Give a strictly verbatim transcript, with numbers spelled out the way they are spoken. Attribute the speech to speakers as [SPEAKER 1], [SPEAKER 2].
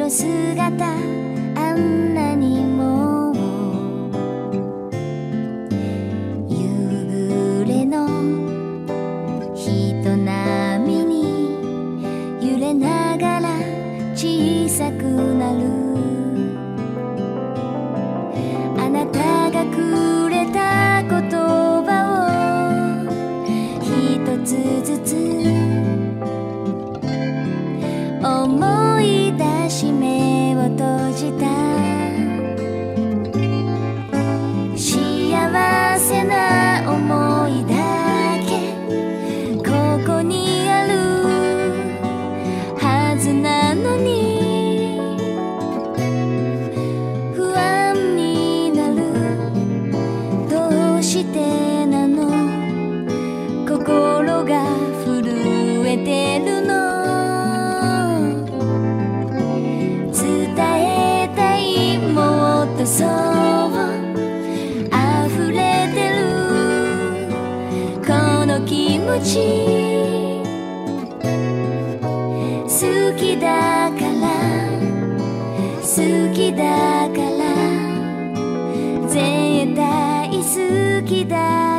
[SPEAKER 1] の姿あんなにも夕暮れの人波に揺れながら小さくなるあなたがくれた言葉を一つずつ思い出し目を閉じた幸せな思いだけここにあるはずなのに不安になるどうしてなの心が震えてるのそう溢れてるこの気持ち好きだから好きだから絶対好きだ